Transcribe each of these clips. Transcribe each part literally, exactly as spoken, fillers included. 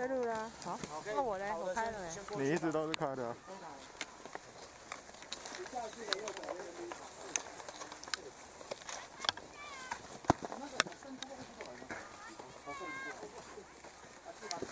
在录啦。好，那我嘞，我开了没？ 你一直都是开的、啊。 下去的右手边的地方。那个伸出那个出来吗？我送你过。啊，是吧？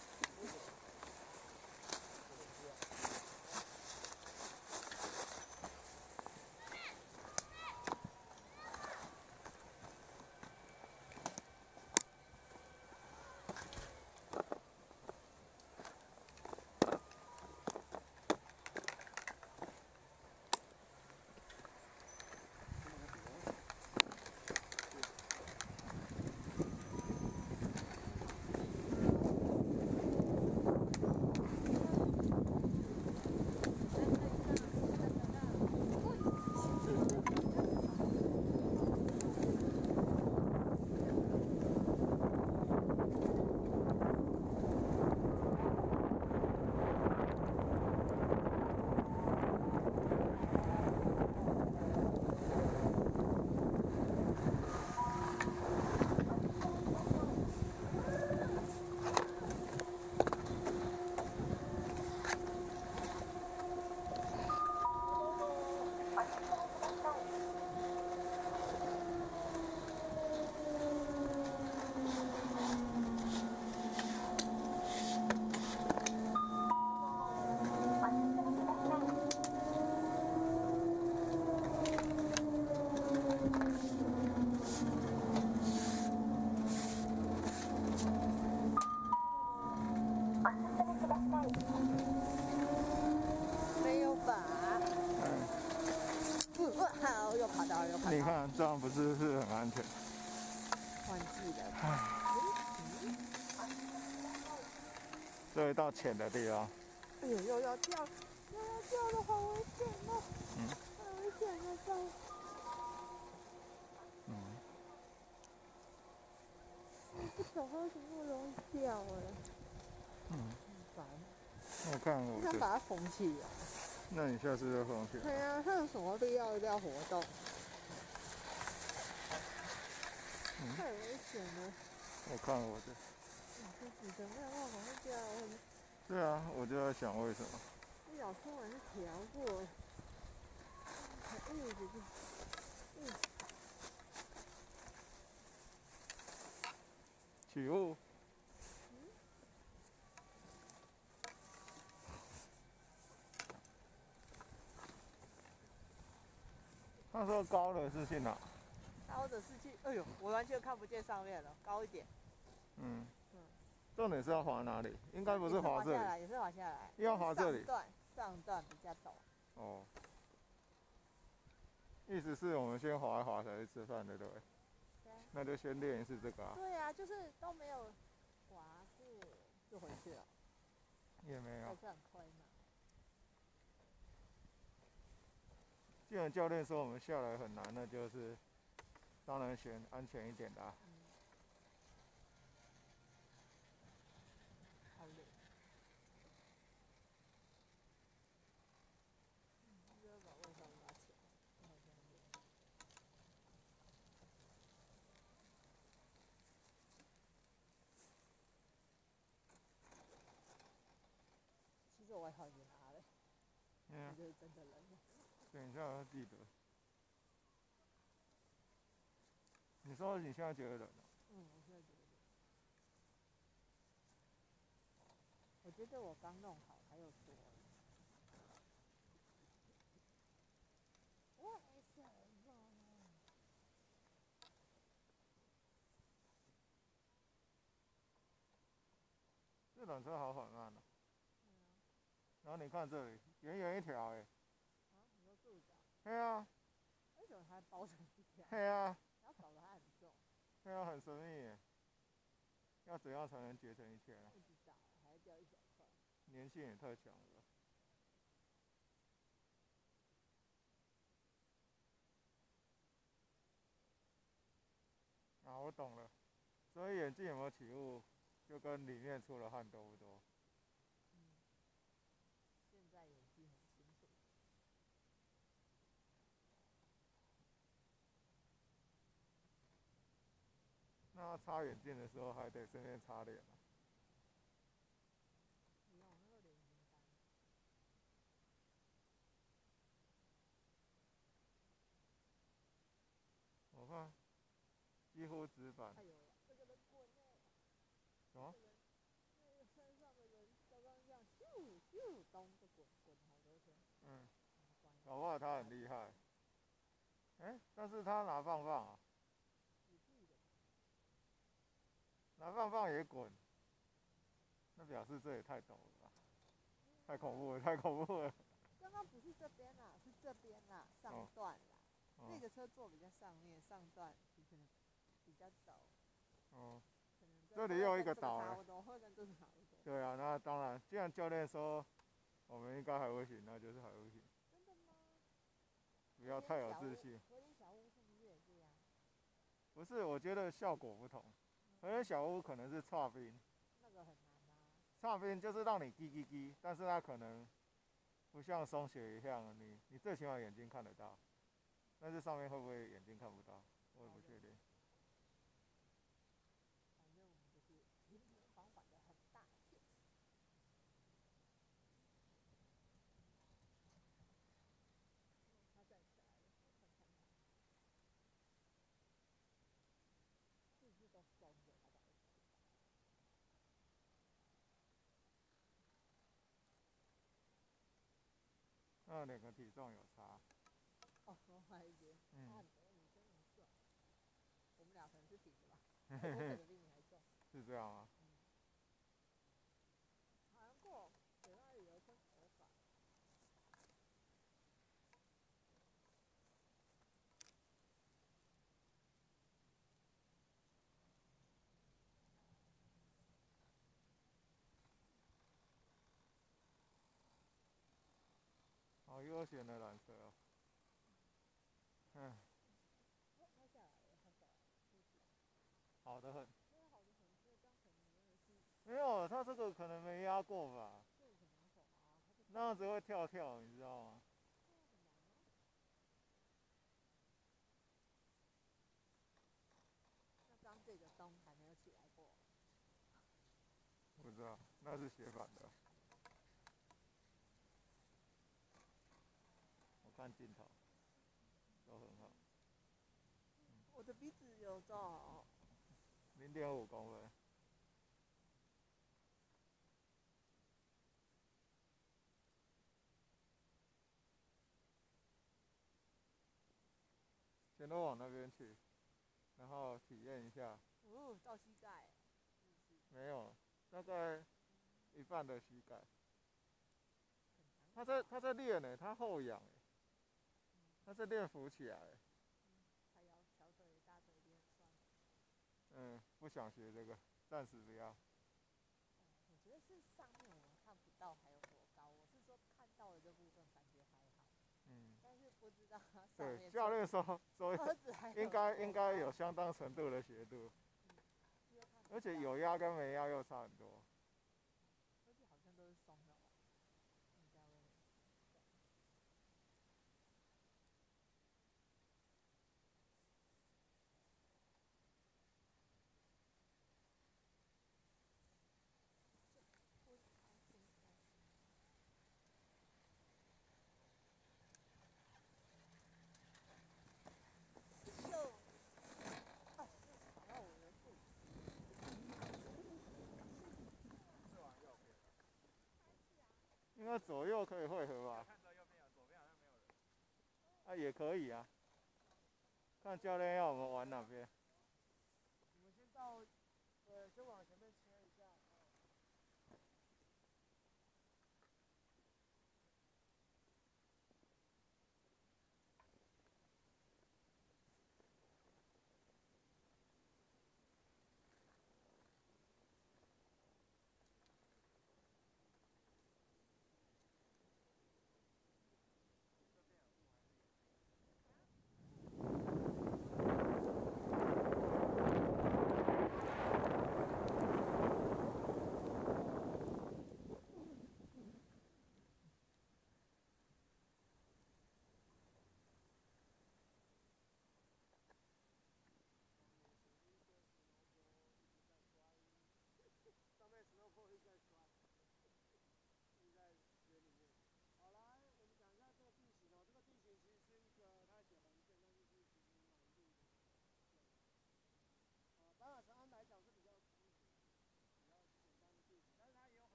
没有吧？嗯。好，又跑到了，又跑到了。 你看这样不是是很安全？ 忘记了。 这一道浅的地方。 哎呦，又要掉，又要掉了，好危险哦！嗯。好危险的这样。嗯。不走为什么那么容易掉哎？嗯。很烦。 我看我。 想把它缝起来。 那你下次就缝起来。 对啊，它有什么必要一定要活动？嗯、太危险了。我看我的。 你自己的没有办法会掉。 对啊，我就在想为什么。 这咬出来是调过。嗯，姐姐。嗯。 起雾。他说高的是去哪？ 高的是去，哎呦，我完全看不见上面了，高一点。嗯嗯。 重点是要滑哪里？应该不是滑这里。 滑下来，也是滑下来。 要滑这里。 上段，上段比较陡。 哦。意思是我们先滑一滑才去吃饭的，对不对？对啊。那就先练一次这个啊。 对啊，就是都没有滑过就回去了。 也没有。 还是很亏嘛。 既然教练说我们下来很难，那就是当然选安全一点的啊。嗯。 好累。嗯，就要把卫生拿起来，好像有。其实我外套已经拿了。嗯。这就是真的冷了。 等一下要记得。你说你现在觉得冷了？ 嗯，我现在觉得冷。我觉得我刚弄好，还有多。为什么？ 这缆车好缓慢哦。嗯啊。然后你看这里，圆圆一条哎。 啊？你说柱脚？ 对啊。 为什么它包成一条？ 对啊。 然后搞得它很重。 对啊，很神秘耶。要怎样才能结成一圈啊？ 不知道，还要掉一小块。 粘性也太强了吧。啊，我懂了。所以眼镜有没有起雾，就跟里面出了汗多不多？ 嗯。现在眼睛很清楚。 那擦眼镜的时候还得顺便擦脸啊。 几乎直板。 哎呦，这个人滚呢！ 什么？ 那个山上的人刚刚这样咻咻咚就滚滚好多圈。 嗯，搞不好他很厉害。哎、欸，但是他拿棒棒啊，拿棒棒也滚，那表示这也太陡了吧，太恐怖了，太恐怖了。 刚刚不是这边啦，是这边啦，上段啦。哦、那个车坐比较上面，上段可能比较陡。哦。 这里又一个岛了。会跟这个差不多。 对啊，那当然，既然教练说我们应该还会行，那就是还会行。 真的吗？ 不要太有自信。 河边小屋是不是也这样？ 不是，我觉得效果不同。河边小屋可能是岔冰。 那个很难啊。 岔冰就是让你滴滴滴，但是它可能不像松雪一样，你你最起码眼睛看得到，但是上面会不会眼睛看不到，我也不确定。 反正我们就是平平缓缓的很大片。他站起来了，我看看他。是不是都松着？他才会起来。 那两个体重有差。 哦，我怀疑。嗯。啊，女生很帅。我们俩可能是平的吧？我可能比你还重。 是这样啊。 嗯。好像过嘴巴里有一根头发。 好悠闲的缆车哦。嗯。 拍下来了，拍下来了， 好的很。 真的好的很，所以这样可能真的是。 没有，他这个可能没压过吧。 这个可能手啊， 那样子会跳跳，你知道吗？ 那刚这个咚还没有起来过。 不知道，那是斜板的。我看镜头，都很好。 嗯、我的鼻子有多少？ 零点五公分。先都往那边去，然后体验一下。 哦，到膝盖。 没有，大概一半的膝盖。他在他在练呢，他后仰哎，他在练浮起来。 他腰、小腿、大腿练酸。 嗯，不想学这个，暂时不要。 我觉得是上面我们看不到还有多高，我是说看到的这部分感觉还好。嗯。但是不知道他上面。 对，教练说说应该应该有相当程度的斜度。而且有压跟没压又差很多。 而且好像都是松的哦。应该会。 应该左右可以汇合吧？ 看到右边有，左边好像没有人。 啊，也可以啊。看教练要我们玩哪边。 我们先到，呃，先往前面切一下。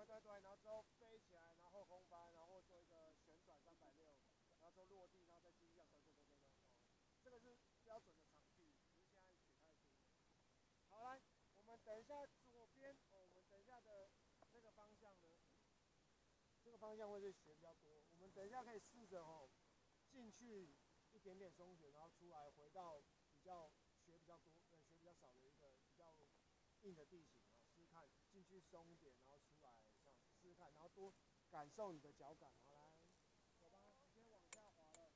对对对，然后之后飞起来，然后后空翻，然后做一个旋转三百六，然后之后落地，然后再继续这样转转转转转。这个是标准的场地，只是现在雪太多。好，来，我们等一下左边哦，我们等一下的这个方向呢，这个方向会是雪比较多。我们等一下可以试着哦进去一点点松雪，然后出来回到比较雪比较多、呃雪比较少的一个比较硬的地形啊，试试看进去松一点，然后出来这样试试看，然后多感受你的脚感。好，来，走吧，直接往下滑了。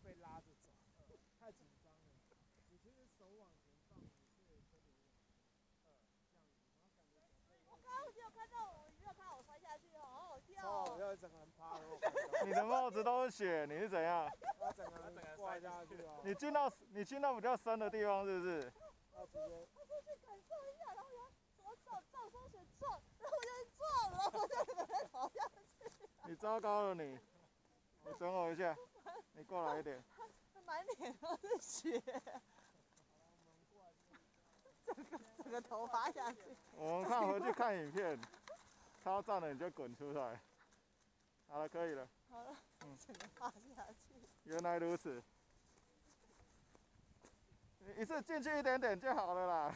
被拉着走，太紧张了。你其实手往前放，你是身体往呃这样子，然后感觉脚背。 我刚刚没有看到我，没有看到我摔下去哦，好好笑哦！ 哦。 要整个人趴了。 你的帽子都是血，你是怎样？ 他整个人挂下去啊！ 你进到你进到比较深的地方是不是？ 他直接。 他说去感受一下，然后呀，什么撞撞双旋撞，然后我就撞了，我就把它跑下去。 你糟糕了你！你等我一下，你过来一点。 满脸都是血。整个整个头发下去。 我们看回去看影片，超赞的你就滚出来。好了，可以了。 好了，嗯，整个趴下去。 原来如此。你一次进去一点点就好了啦。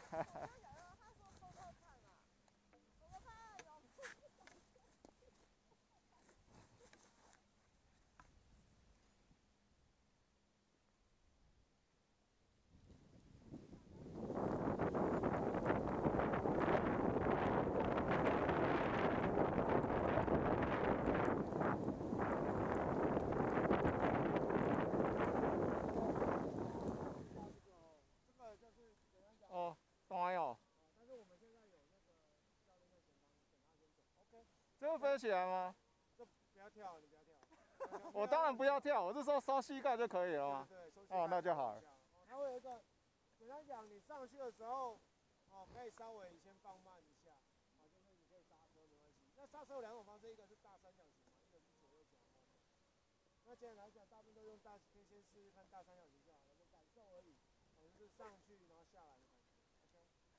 哦，端哦。 但是我们现在有那个教练在前方，等他先走。OK。 这会飞起来吗？ 这不要跳，你不要跳。 我当然不要跳，我是说收膝盖就可以了吗？ 对对，收膝盖。哦，那就好了。 它会有一个，简单讲，你上去的时候，哦，可以稍微先放慢一下，好，就是你可以刹车没关系。那刹车有两种方式，一个是大三角形嘛，一个是左右脚嘛。那既然来讲，大部分都用大，可以先试试看大三角形就好了，就感受而已。哦，就是上去然后下来的感觉。OK。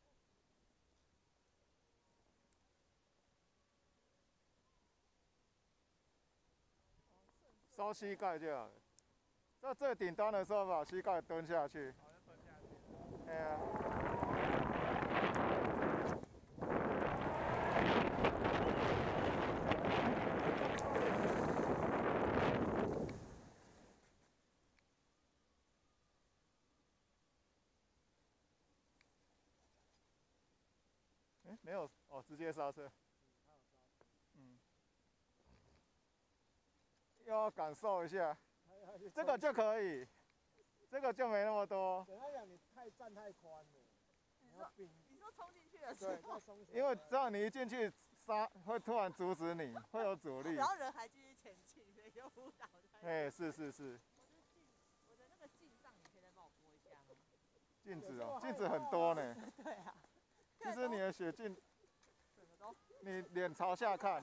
收膝盖就好了。在最顶端的时候，把膝盖蹲下去。 好，就蹲下去。 哎呀。哎，没有哦，直接刹车。嗯。要感受一下，这个就可以，这个就没那么多。 简单讲，你太站太宽了。 你说你说冲进去的时候， 因为这样你一进去刹会突然阻止你，会有阻力。 然后人还继续前进，所以就误导他。 哎，是是是。 我的镜，我的那个镜上，你可以再帮我拨一下吗？ 镜子哦，镜子很多呢。 对啊。 其实你的血镜，你脸朝下看。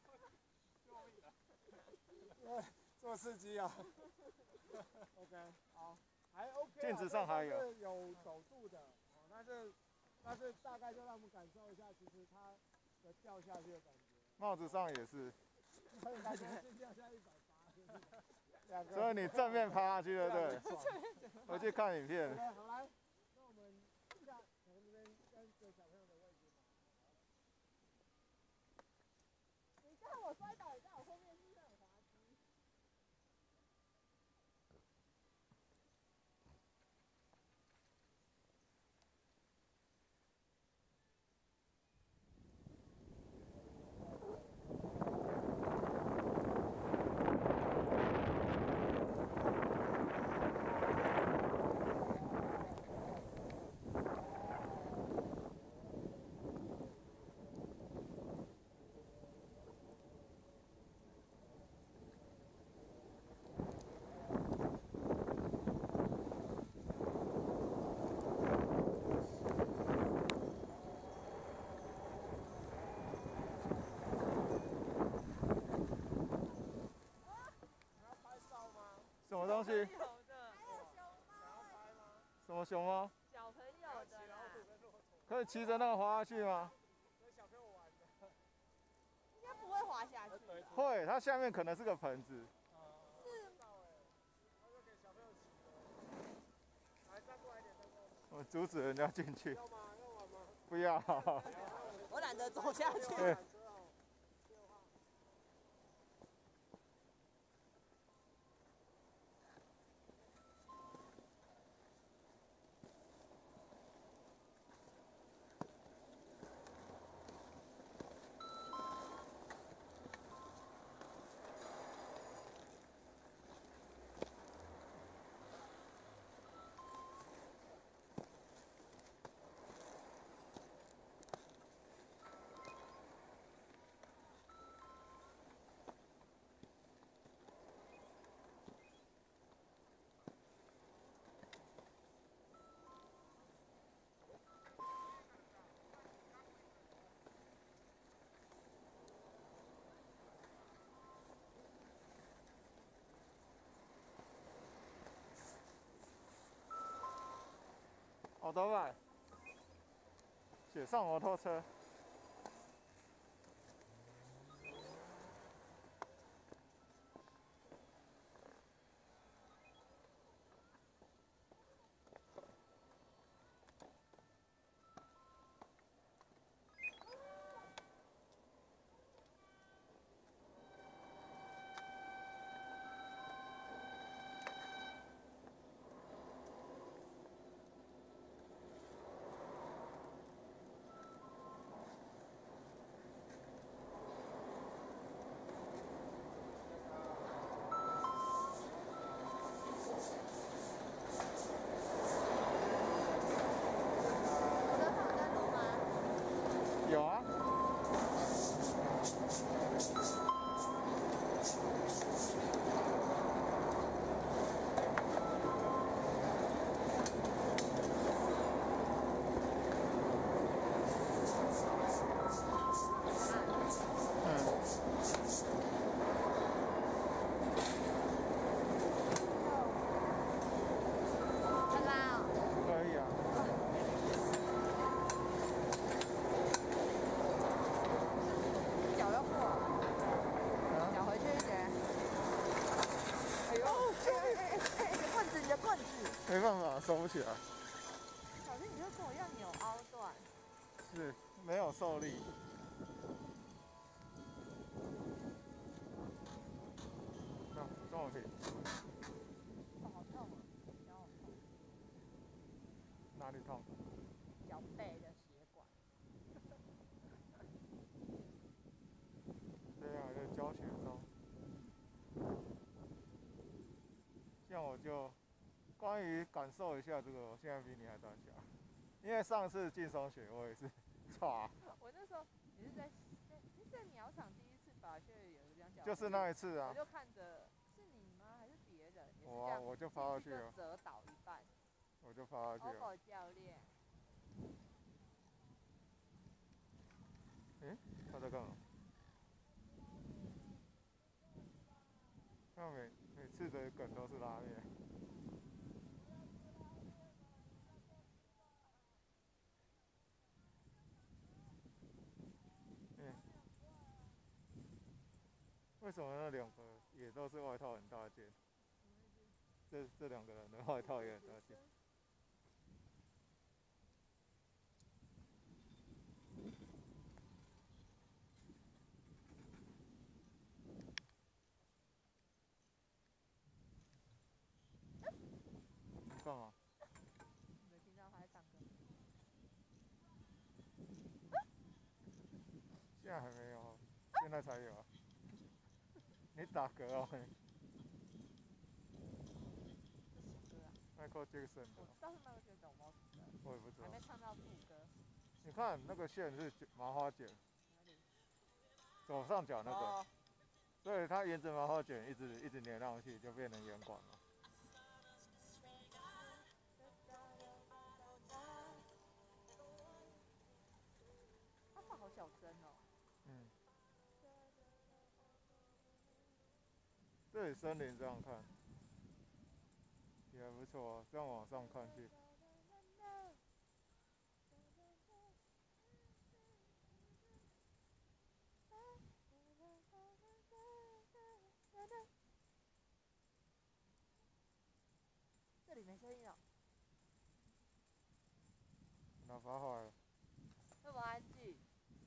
做司机啊 ，OK， 好，还 OK。 镜子上还有。 有陡度的，哦，但是但是大概就让我们感受一下，其实它的掉下去的感觉。 帽子上也是。 感觉是掉下一百八。 所以你正面趴下去，对不对？回去看影片。 好来，那我们下从这边跟着小朋友的位置嘛。 你看我摔倒，你在我后面是不是很滑稽？ 什么东西？ 有的。 什么熊猫？ 小朋友的啦。 可以骑着那个滑下去吗？ 小朋友玩的。 应该不会滑下去。 会，它下面可能是个盆子。 是。 他就给小朋友骑。来，站过来一点，站过来。 我阻止人家进去。 要吗？要玩吗？ 不要。 我懒得走下去。 对。 头拜，雪上摩托车。有啊。没办法，收不起来。 小心，你就跟我一样扭凹断。 是，没有受力。啊，这么平。 哦，好痛啊！脚好痛。 哪里痛？ 脚背的血管。 对啊，在教学中。像我就。关于感受一下这个，我现在比你还胆小，因为上次进松雪我也是，唰。 我那时候也是在在在鸟场第一次吧，就有这样讲。 就是那一次啊。 我就看着是你吗？还是别人？也是我、啊、我就趴下去了。 折倒一半。 我就趴下去了。 欧教练。 诶，他在干嘛？他每每次的梗都是拉面。为什么那两个也都是外套很大件？这这两个人的外套也很大件。你干嘛？ 没听到他在唱歌。 现在还没有，现在才有啊。你打嗝哦。Michael Jackson 的。 我知道是 Michael Jackson， 我我也不知道。 还没唱到副歌。 你看那个线是麻花剪。 哪里？ 左上角那个。 哦。 所以它沿着麻花卷一直一直粘上去，就变成圆管了。 他放好小声哦。 嗯。这里森林这样看。也还不错啊，这样往上看去。 这里没声音了。 哪把坏了？ 这么安静。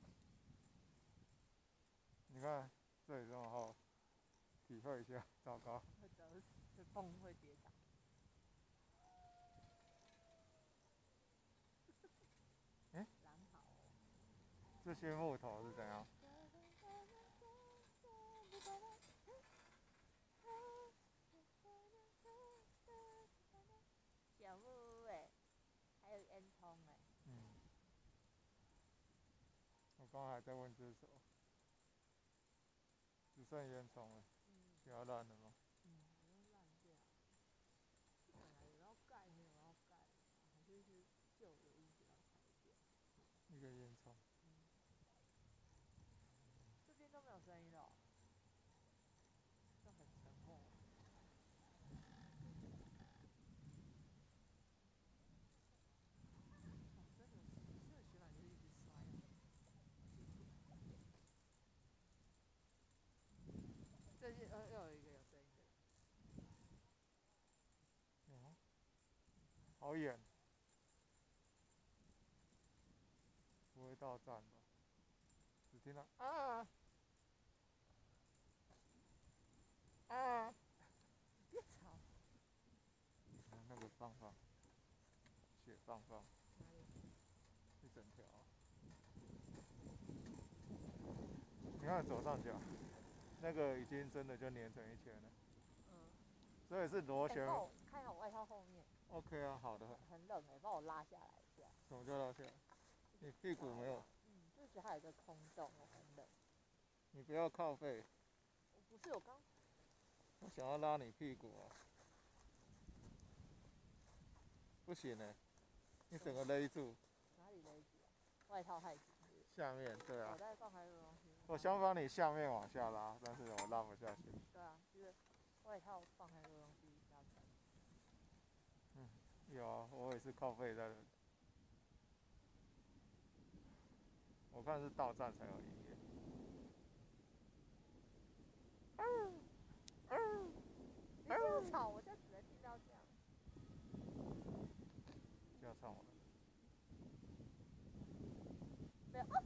你看这里这么厚，体会一下，糟糕。 会折死，会碰会跌倒。 哎、欸， 蓝好哦。 这些木头是怎样？ 小木屋哎，还有烟囱哎。 嗯。我刚刚还在问这是什么，只剩烟囱了，其他烂了吗？ 嗯，都烂掉。本来有要盖，没有要盖，还是是旧的屋子要拆掉。 一个烟囱。 嗯。这边都没有声音了。这很沉默。 好远，不会到站吧？只听到啊啊！ 别吵。 那个放放，雪放放， 哪里？ 一整条。你看左上角，那个已经真的就粘成一圈了。 嗯。 所以是螺旋。 帮我看一下我外套后面。 OK 啊，好的。 很冷哎，帮我拉下来一下。 什么叫拉下来？你屁股没有？ 嗯，就是觉得它有一个空洞，我很冷。 你不要靠背。 我不是，我刚。 我想要拉你屁股啊。不行呢、欸，你整个勒住。 哪里勒住啊？外套太紧。 下面，对啊。 我在放还有东西。 我想把你下面往下拉，但是我拉不下去。 对啊，就是外套放很多东西要穿。 嗯，有啊，我也是靠背在的。我看是到站才有音乐。嗯嗯。 你不要吵，我就只能听到这样。 这样唱完了。 没有啊。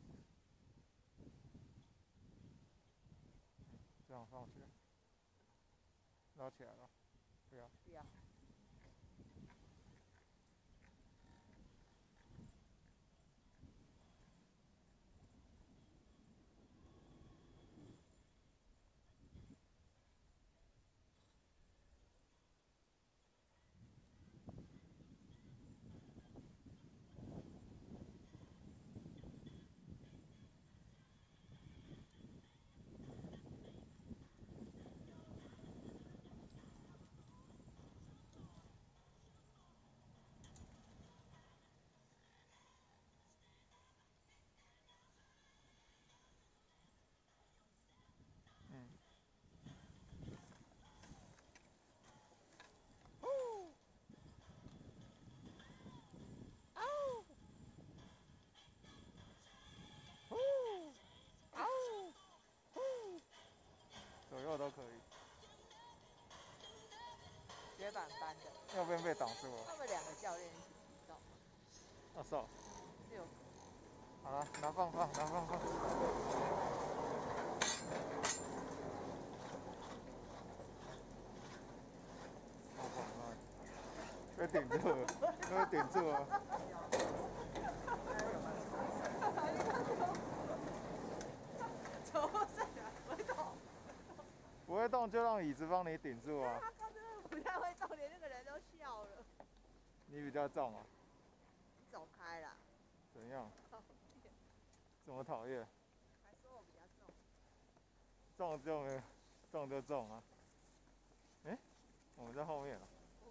这样放起来，拉起来了，不要。 不要。 左右都可以。 雪板班的。 右边被挡住了。 他们两个教练一起提到。 啊，是哦。 六。 好了，拿放放，拿放放。放放放。被顶住了，被顶住了。 怎么回事啊？不会动。 不会动就让椅子帮你顶住啊。 他刚真的不太会动，连那个人都笑了。 你比较重啊。 你走开啦。 怎样？怎么讨厌？ 还说我比较重。 重就没，重就重啊。哎、欸，我们在后面啊。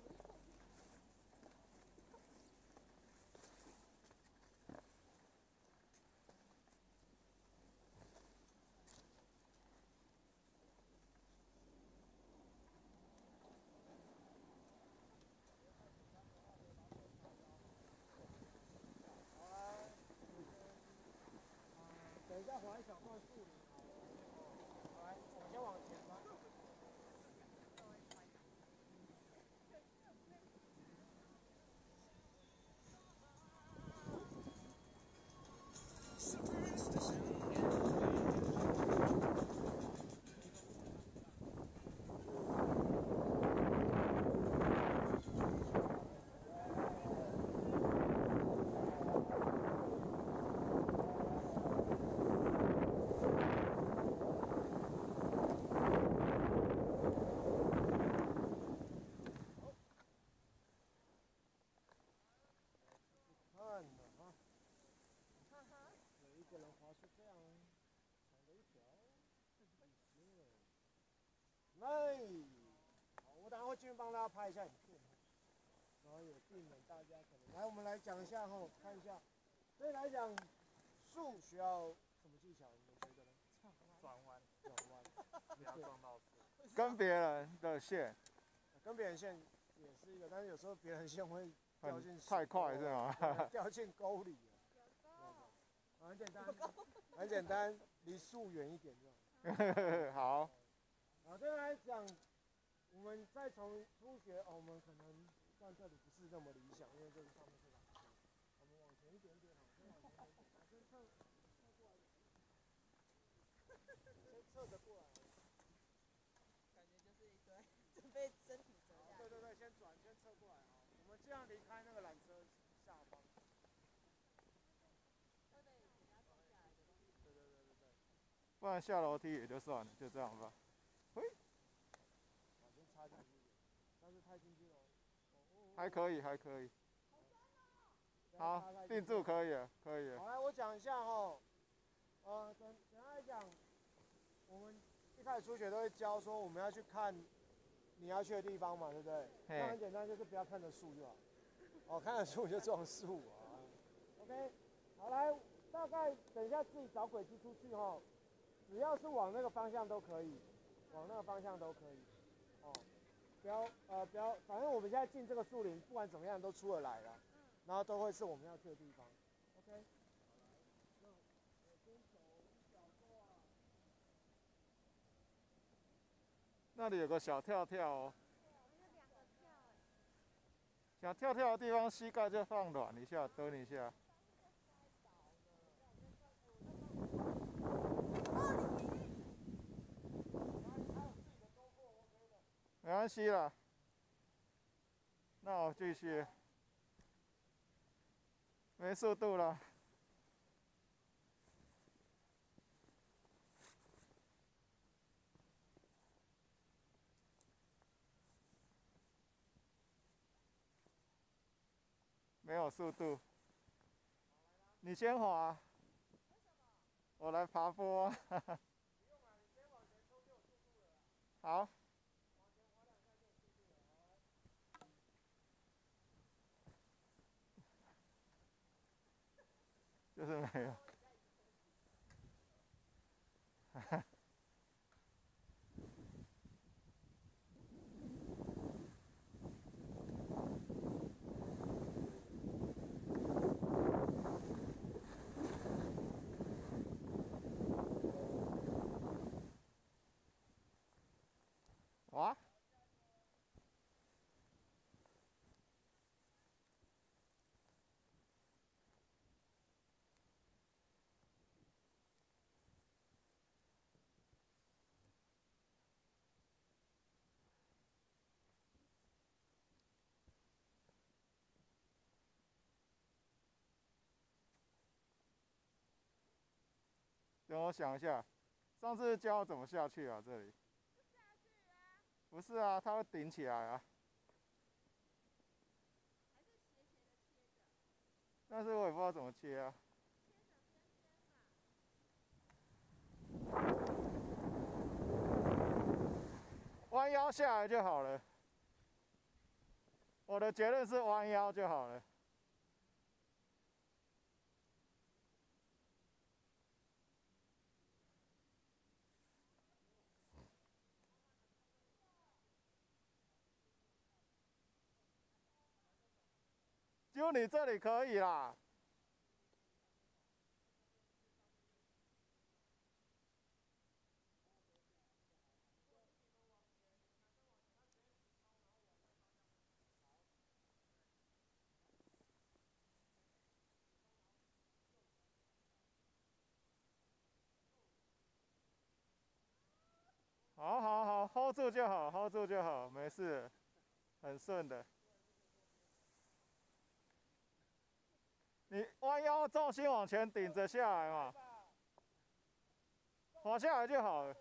等一下划一小段树林好了。来，我们先往前吧。来，好，我等下会继续帮大家拍一下影片，然后也避免大家可能来，我们来讲一下哈，看一下，所以来讲，树需要什么技巧？你们觉得呢？ 转弯， 转弯， 不要撞到树。跟别人的线， 跟别人线也是一个，但是有时候别人线会掉进太快是吗？ 掉进沟里了。很简单，很简单，离树远一点就好。 好。 好，这边来讲，我们再从初学，哦，我们可能但这里不是那么理想，因为这个上面是缆车。我们往前一点点，好，先往前一点点，先侧侧过来，先侧着过来。 感觉就是一堆准备身体折下。 对对对，先转，先侧过来啊。我们尽量离开那个缆车下方。 对对，给它放下来的东西。 对对对对对。 不然下楼梯也就算了，就这样吧。嘿， 把先插进去，但是太进去了。 还可以，还可以。好，定住可以了，可以了。 好，来我讲一下哈，呃，简简单来讲，我们一开始初学都会教说我们要去看你要去的地方嘛，对不对？那很简单，就是不要看着树就好。哦，看着树就撞树啊。OK， 好，来，大概等一下自己找轨迹出去哈，只要是往那个方向都可以，往那个方向都可以。哦，不要呃不要，反正我们现在进这个树林，不管怎么样都出得来了。然后都会是我们要去的地方 ，OK。那我先走一小段。 那里有个小跳跳哦。 对啊，我们有两个跳哎。 想跳跳的地方，膝盖就放软一下，蹲一下。没关系啦。那我继续。没速度了。没有速度。你先滑。我来爬坡。 不用了，你先往前冲就有速度了。 好。 往前滑两下就有速度了。 就是没有。哈哈。哇！等我想一下，上次教我怎么下去啊？这里。 下去啊？ 不是啊，它会顶起来啊。 还是斜斜的切着？ 但是我也不知道怎么切啊。 切着边边嘛。 弯腰下来就好了。我的结论是弯腰就好了。就你这里可以啦。好好好 ，hold 住就好 ，hold 住就好，没事，很顺的。你弯腰，重心往前顶着下来嘛，滑下来就好了。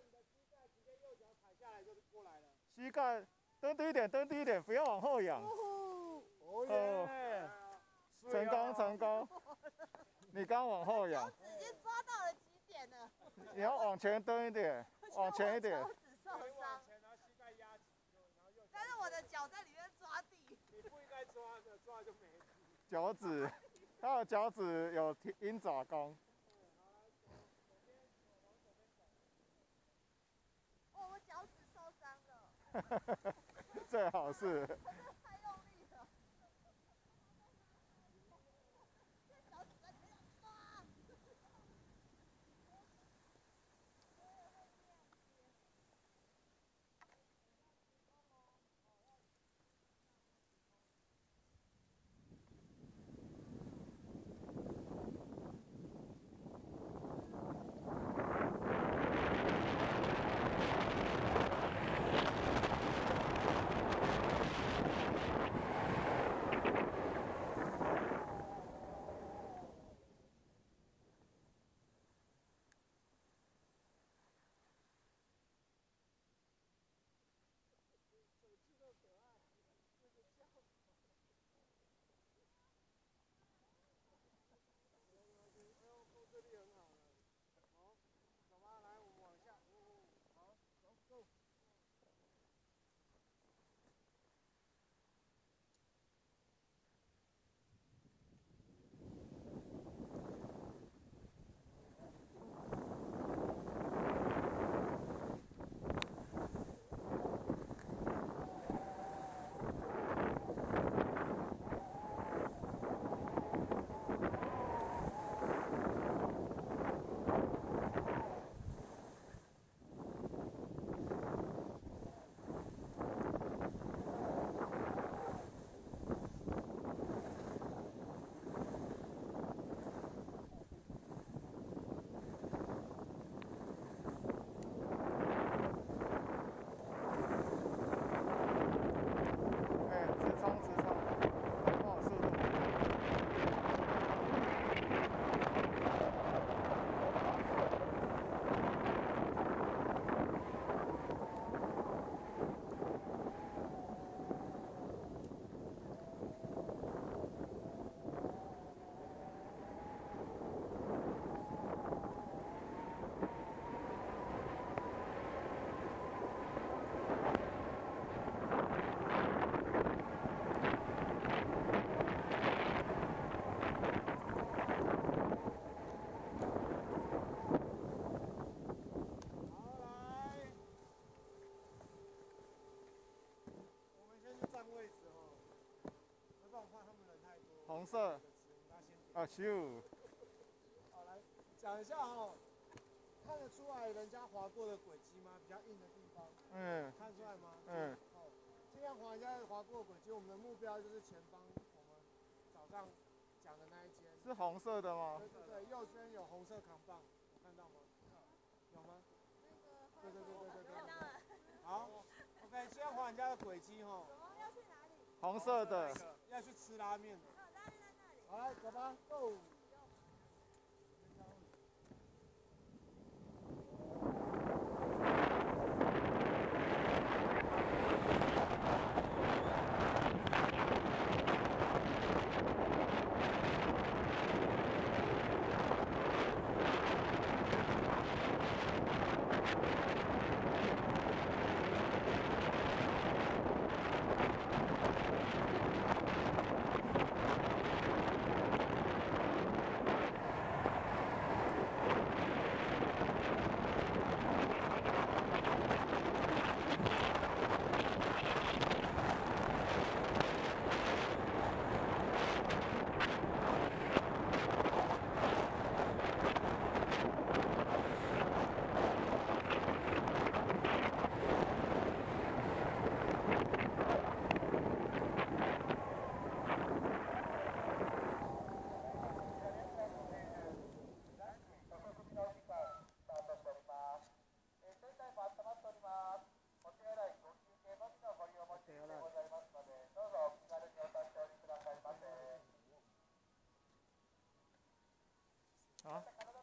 膝盖蹲低一点，蹲低一点，不要往后仰。 哦耶！ 成功，成功。你刚往后仰。 脚趾已经抓到了极点了。 你要往前蹲一点，往前一点。 脚趾受伤。但是我的脚在里面抓地。 你不应该抓的，抓就没。 脚趾，他的脚趾有鹰爪功。 哦，我脚趾受伤了。 最好是。 太用力了。这脚趾在里面抓。 红色。啊，咻。 好，来讲一下哈，看得出来人家滑过的轨迹吗？比较硬的地方。嗯。看出来吗？嗯。哦，尽量滑人家滑过的轨迹。我们的目标就是前方，我们早上讲的那一间。 是红色的吗？ 对对对，右边有红色扛棒，有看到吗？有吗？对对对对对对。看到了。好 ，OK， 先滑人家的轨迹哈。什么要去哪里？ 红色的。 要去吃拉面的。拉面在那里。好，来走吧 ，Go。 啊？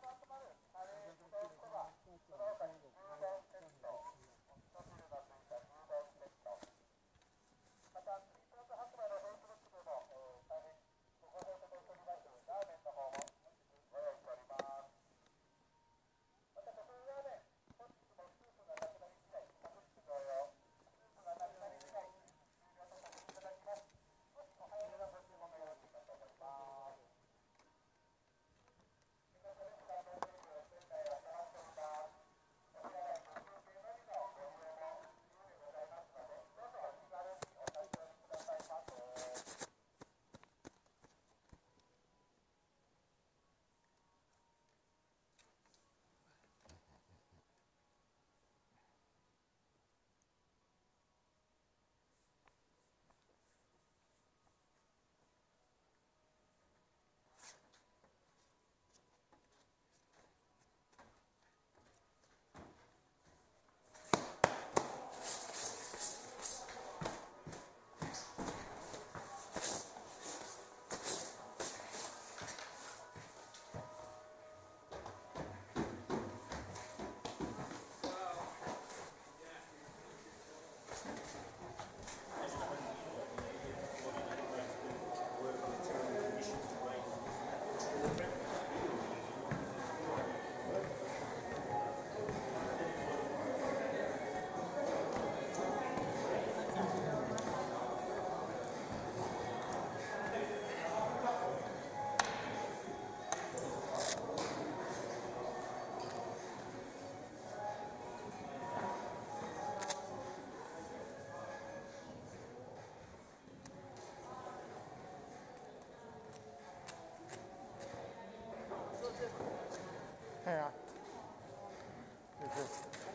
对啊，就是。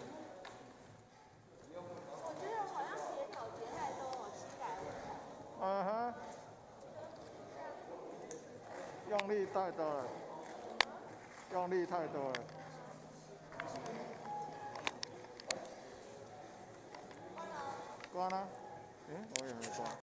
我觉得好像协调节太多，我膝盖会痛。 嗯哼。用力太多了，用力太多了。关了。关了。嗯，我也没关。